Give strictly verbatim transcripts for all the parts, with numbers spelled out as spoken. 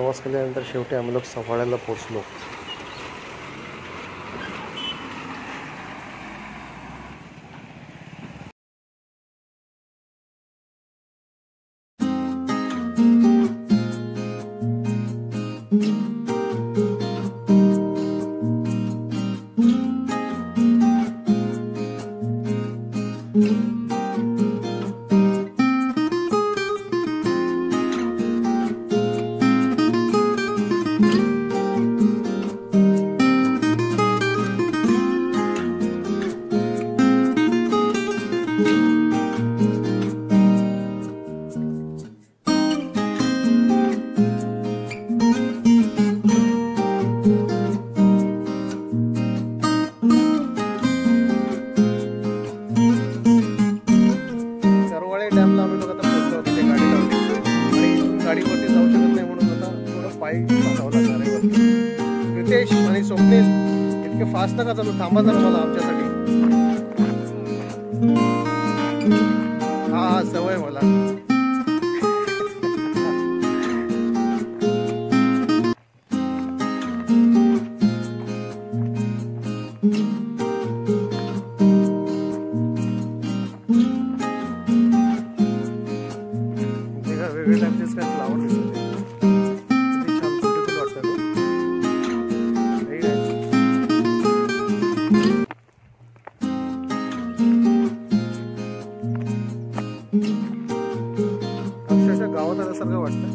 प्रवास केल्यानंतर शेवटी आम्ही लोक सफाळ्याला पोचलो. गाडीवरती जाऊ शकत नाही म्हणून आता थोडं पायी चालावं लागणार आहे. रितेश आणि स्वप्नील इतके फास्ट नका चालू, थांबा जरा मला आमच्यासाठी. हा हा सवय मला. वेगवेगळे टाईपचेच काय फ्लावर दिसत आहे. किती छान ब्युटिफुल वाटतं तो. Very nice. अक्षरशः गावात आल्यासारखं वाटतं.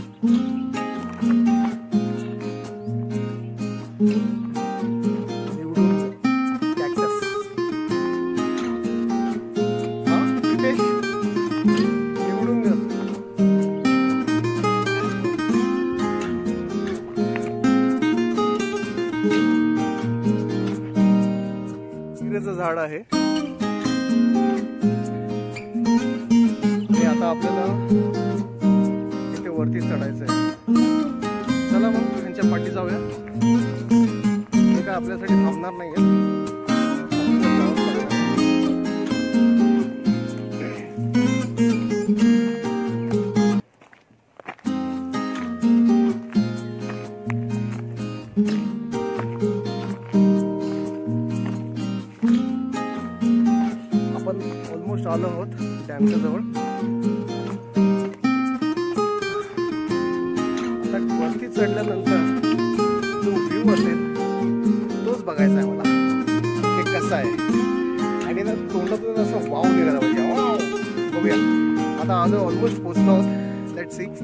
झाड आहे आणि आता आपल्याला इथे वरती चढायचं आहे. चला मग त्यांच्या पाठी जाऊया. हे काय आपल्यासाठी थांबणार नाहीये. ऑलमोस्ट आलो आहोत डॅमच्या जवळ. आता वरती चढल्यानंतर जो व्ह्यू असेल तोच बघायचा आहे मला, हे कसं आहे. आणि ना तोंडातून असं वाव निघाला पाहिजे. वाव बघूया. आता आलो, ऑलमोस्ट पोचलो आहोत. Let's see.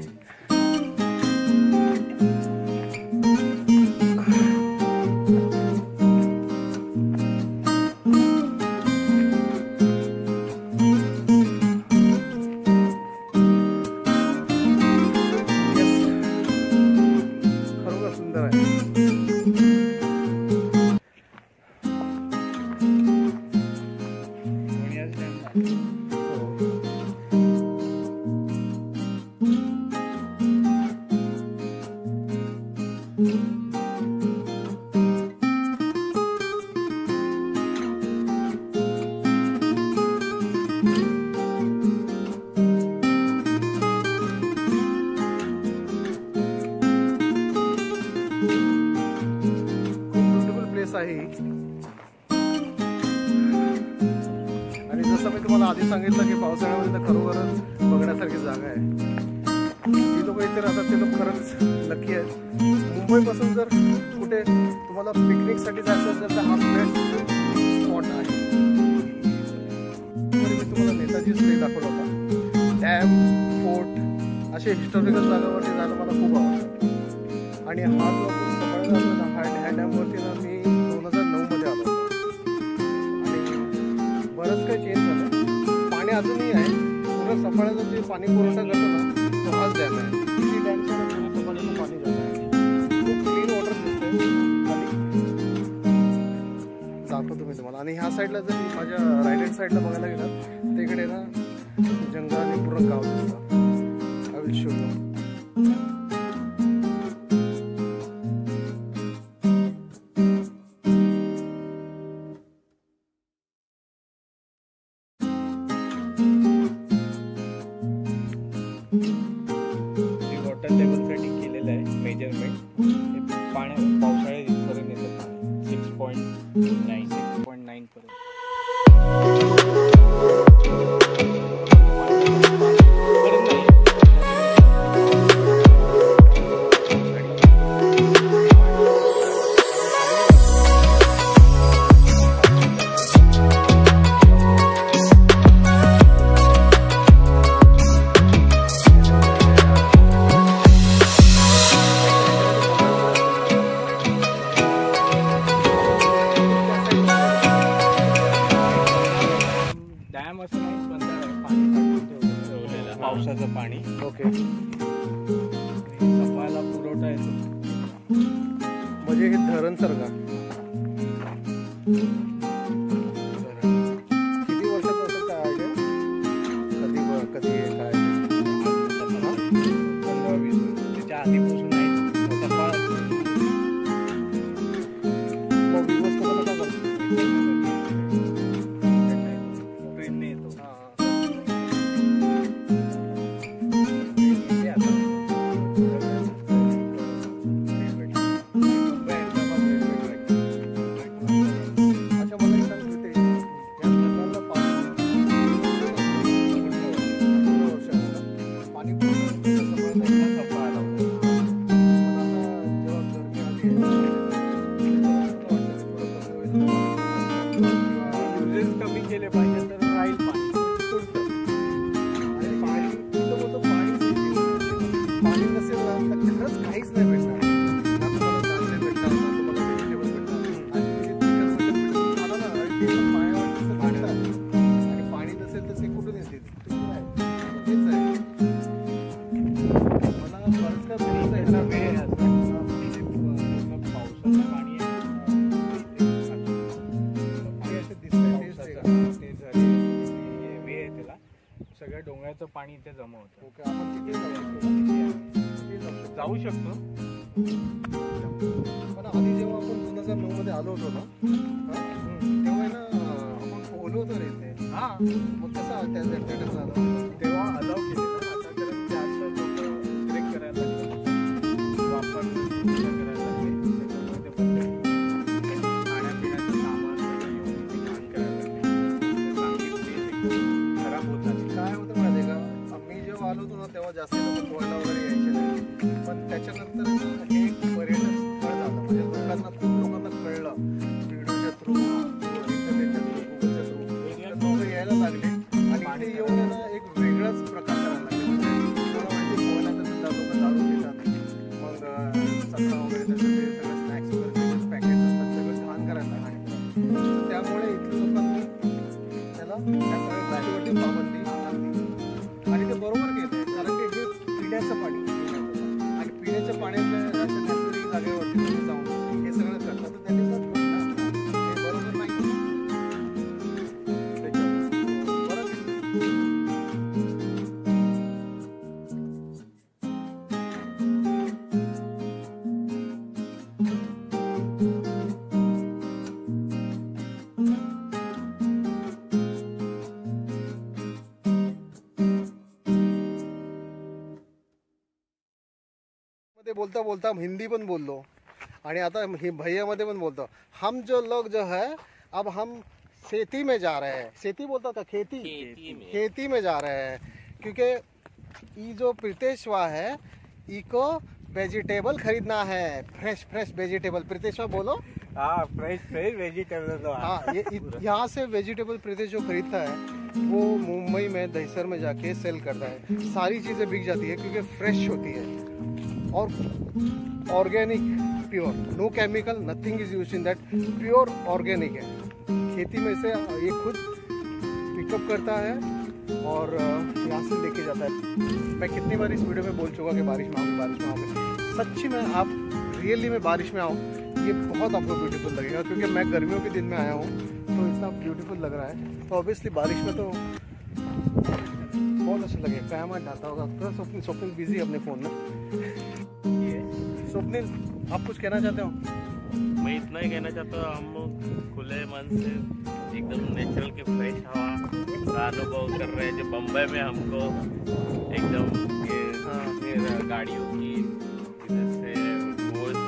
आहे. आणि जसं मी तुम्हाला आधी सांगितलं की पावसाळ्यामध्ये तर खरोखरच बघण्यासारखी जागा आहे. जी लोक इथे राहतात ते लोक खरंच लकी आहेत. मुंबईपासून जर कुठे तुम्हाला पिकनिकसाठी जायचं असेल तर हा बेस्ट स्पॉट आहे. मी तुम्हाला नेताजी स्टे दाखवला होता. डॅम, फोर्ट असे हिस्टॉरिकल जागावरती जायला मला खूप आवडतं. आणि हा जो आपण सफाळ्याला आलो ना, ह्या डॅमवरती ना मी दोन हजार नऊ मध्ये आलो होतो. आणि बरंच काही चेंज झालं. पाणी अजूनही आहे. पूर्ण सफाळ्याचं जे पाणी पुरवठा करतो ना तो हाच डॅम आहे. किती डॅमच्या पूर्ण सफाळ्याचं पाणी जातं. खूप क्लीन वॉटर दिसतंय. जातो तुम्ही तुम्हाला. आणि ह्या साईडला जर माझ्या राईट हँड साईडला बघायला गेलं तिकडे ना जंगल आणि पूर्ण गाव दिसतं. I will show you. Water level साठी केलेलं पाण्या पावसाळ्यात इथपर्यंत येतं पाणी six point nine six point nine पर्यंत. डॅम असं नाही बंद आहे, पाणी ठेवलेलं पावसाचं पाणी. ओके, सफायला पुरवठा येतो म्हणजे हे धरण सारखं. किती वर्षाचं असेल काय आयडिया? कधी ब- कधी हे काय ते? पंधरा वीस वर्ष त्याच्या आधीपासून नाही सफाळ मग दिवस कसं काय करतो? ट्रेनने येतो. अच्छा, मला एक सांग, इथे या धरणाला पाणी पूर्ण वर्ष असतं. पाणी पूर्ण सफाळ नाही. सफाळ लावतो. पण आता जेव्हा गर्मी आली आहे, तेव्हा मला वाटतं की थोडं कमी होईल किंवा युजेस कमी केले पाहिजे तर राहील पाणी तुटतं. आणि पाणी तुझं बोलतो पाणी पाणी नसेल ना तर खरंच काहीच नाही भेटणार. ना तुम्हाला धान्य भेटणार, ना तुम्हाला व्हेजिटेबल भेटणार. आणि तुम्ही चिकन मटन भेटून खाला ना, आणि ते पण पाण्यावरतीच भेटतात. आणि पाणी नसेल तर ते कुठून येतील? तुम्ही काय? तेच आहे. मला बरंच काय बोलायचं आहे. त्याला वेळ आहे आता. म्हणजे पूर्ण पावसाचं पाणी आहे. हे असं दिसतंय, तेच आहे का? ते झाले हे वेळ आहे त्याला. सगळ्या डोंगराचं पाणी इथे जमा होतं. ओके, आपण तिथे जाऊ शकतो. तिथे जाऊ शकतो. जाऊ शकतो. पण आधी जेव्हा आपण दोन हजार नऊ मध्ये आलो होतो ना, हा, तेव्हा ना आपण पोहलो होतो रे इथे. हा, मग कसं त्या त्या टाइम झालं? तेव्हा अलाव केलेलं. आता कारण जास्त लोक ट्रेक करायला लागले, वापर करायला लागले. त्याच्यामुळे ते बंद केलं. खाण्यापिण्याचं सामान सगळं घेऊन इथे घाण करायला लागले. ते चांगली place एकदम खराब होत झाली. काय होतं माहिती आहे का, आम्ही जेव्हा आलो होतो ना तेव्हा जास्त लोक पोहायला वगैरे यायचे नाही. पण त्याच्यानंतर ना हे एक पर्यटन स्थळ झालं. म्हणजे लोकांना खूप लोकांना कळलं व्हिडिओच्या थ्रू, इंटरनेटच्या थ्रू, गुगलच्या थ्रू लोक यायला लागले. आणि इथे येऊन आहे ना एक वेगळाच प्रकार करायला लागले. म्हणजे तुम्हाला माहिती आहे पोहायला तर सुद्धा लोक दारू पितात, मग चकला वगैरे त्याचं ते सगळं स्नॅक्स वगैरे पॅकेट असतात, सगळं घाण करायला लागले. तर त्यामुळे इथल्या लोकांनी त्याला त्या सगळ्या गोष्टीवरती पाबंदी आणली. आणि ते बरोबर केलं, कारण की हे पिण्याचं पाणी आणि पिण्याच्या पाण्याच्या अशा नैसर्गिक जागेवरती तुम्ही जाऊन हे सगळं करता, तर त्यांनी जर म्हटलं ना, हे बरोबर नाही. त्याच्यामुळे बरं मध्ये बोलता बोलता हिंदी पण बोललो आणि आता हे भैयामध्ये पण बोलतो. हम जो लोग जो है अब हम खेती में जा रहे हैं. खेती बोलता था, खेती खेती में खेती में जा रहे हैं, क्योंकि ये जो प्रीतेशवा है इको वेजिटेबल खरीदना है, फ्रेश फ्रेश वेजिटेबल. प्रीतेशवा बोलो. हाँ, फ्रेश फ्रेश वेजिटेबल. हाँ, ये यहाँ से वेजिटेबल प्रीतेश जो खरीदता है वो मुंबई में दहिसर में जाके सेल करता है. सारी चीज़ें बिक जाती है क्योंकि फ्रेश होती है और organic, pure, no chemical, nothing is used in that, pure organic है. खेती में से ये खुद पिकअप करता है और यहाँ से लेके जाता है. मैं कितनी बार इस वीडियो में बोल चुका कि बारिश में आऊँगी, बारिश में आऊँगी. सच्ची में आप रियली में बारिश में आओ, ये बहुत आपको ब्यूटीफुल लगेगा. क्योंकि मैं गर्मियों के दिन में आया हूँ तो इतना ब्यूटीफुल लग रहा है. तो ऑब्वियसली बारिश में तो बहुत अच्छा लगेगा. कयामत ढाता होगा. थोड़ा स्वप्निल स्वप्निल बिजी है अपने फ़ोन में. स्वप्निल, आप कुछ कहना चाहते हो? मैं इतना ही कहना चाहता हूँ, हम खुले मन से एकदम नेचुरल की फ्रेश हवा का अनुभव कर रहे हैं. जो बम्बई में हमको एकदम ये, ये गाड़ियों की इधर से रोज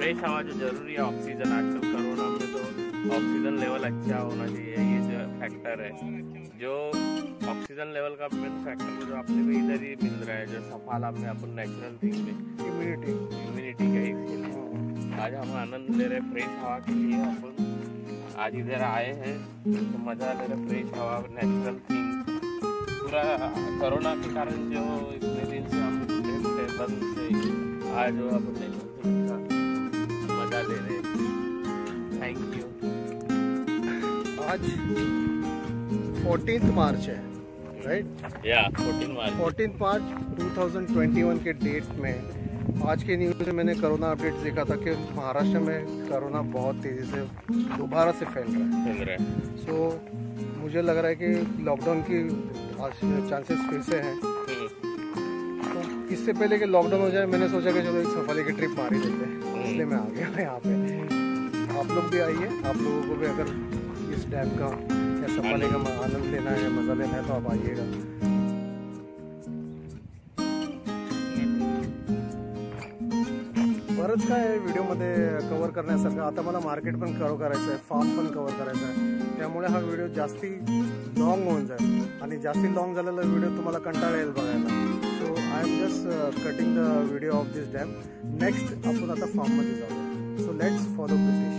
फ्रेश हवा जो जरूरी है, ऑक्सीजन, आजकल कोरोना में तो ऑक्सीजन लेवल अच्छा होना चाहिए, ये जो फैक्टर है। जो ऑक्सीजन लेवल का मेन फैक्टर जो अपने को इधर ही मिल रहा है, जो सफाल आपने अपन नेचुरल थिंग में इम्यूनिटी इम्यूनिटी का इसके लिए आज हम आनंद ले रहे फ्रेश हवा के लिए। अपन आज इधर आए हैं तो मजा ले रहे फ्रेश हवा, नेचुरल थिंग। पूरा कोरोना के कारण जो इतने दिन से हम थे बंद से, आज जो अपन नेचुरल थिंग का मजा ले रहे। Thank you. आज फोर्टीन मार्च है, राइट? या fourteen March fourteen March two thousand twenty one के डेट में आज के न्यूज़ में मैंने कोरोना अपडेट देखा था कि महाराष्ट्र में कोरोना बहुत तेज़ी से दोबारा से फैल रहा है। चल रहा है। सो मुझे लग रहा है कि लॉकडाउन की चांसेस फिर से हैं। तो इससे पहले कि लॉकडाउन हो जाए मैंने सोचा कि चलो एक सफारी की ट्रिप मार ही लेते हैं, इसलिए मैं आ गया यहाँ पे। आप लोग भी आइए, आप लोगों को भी अगर इस डैम का या सफारी का आनंद लेना है, मज़ा लेना है तो आप आइएगा। बरंच काय आहे व्हिडिओमध्ये कव्हर करण्यासारखं। आता मला मार्केट पण कव्हर करायचं आहे, फार्म पण कव्हर करायचं आहे, त्यामुळे हा व्हिडिओ जास्ती लॉंग होऊन जाईल आणि जास्ती लॉंग झालेला व्हिडिओ तुम्हाला कंटाळा येईल बघायला। So I am just cutting the video of this dam. Next आपण आता फार्ममध्ये जाऊ। So let's follow with